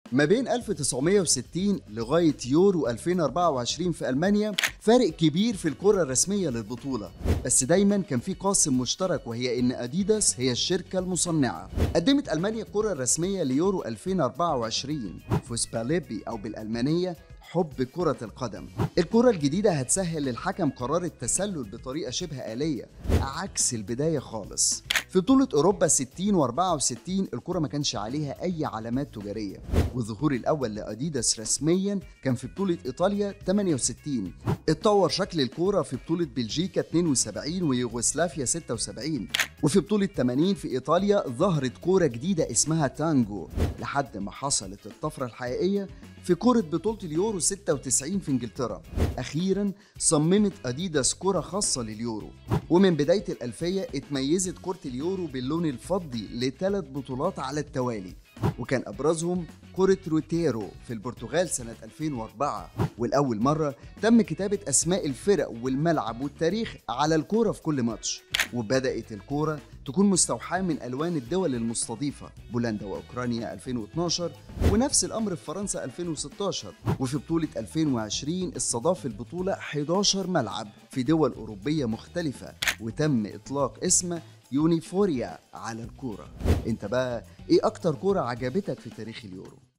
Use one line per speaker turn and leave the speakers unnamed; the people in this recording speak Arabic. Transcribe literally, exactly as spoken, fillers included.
ما بين ألف وتسعمية وستين لغاية يورو ألفين وأربعة وعشرين في ألمانيا فارق كبير في الكرة الرسمية للبطولة، بس دايما كان في قاسم مشترك وهي إن أديداس هي الشركة المصنعة. قدمت ألمانيا الكرة الرسمية ليورو ألفين وأربعة وعشرين فوسباليبي أو بالألمانية حب كرة القدم. الكرة الجديدة هتسهل للحكم قرار التسلل بطريقة شبه آلية عكس البداية خالص. في بطولة أوروبا ستين وأربعة وستين الكرة ما كانش عليها أي علامات تجارية، والظهور الأول لأديداس رسميا كان في بطولة إيطاليا ثمانية وستين. اتطور شكل الكرة في بطولة بلجيكا اثنين وسبعين ويوغوسلافيا ستة وسبعين، وفي بطولة ثمانين في إيطاليا ظهرت كرة جديدة اسمها تانجو، لحد ما حصلت الطفرة الحقيقية في كرة بطولة اليورو ستة وتسعين في إنجلترا. أخيرا صممت أديداس كرة خاصة لليورو، ومن بداية الألفية اتميزت كرة اليورو باللون الفضي لثلاث بطولات على التوالي، وكان أبرزهم كرة روتيرو في البرتغال سنة ألفين وأربعة، والأول مرة تم كتابة أسماء الفرق والملعب والتاريخ على الكرة في كل ماتش. وبدأت الكرة تكون مستوحاة من ألوان الدول المستضيفة، بولندا وأوكرانيا ألفين واثناشر، ونفس الأمر في فرنسا ألفين وستاشر. وفي بطولة ألفين وعشرين استضاف البطولة حداشر ملعب في دول أوروبية مختلفة، وتم إطلاق اسم يونيفوريا على الكورة. انت بقى ايه اكتر كورة عجبتك في تاريخ اليورو؟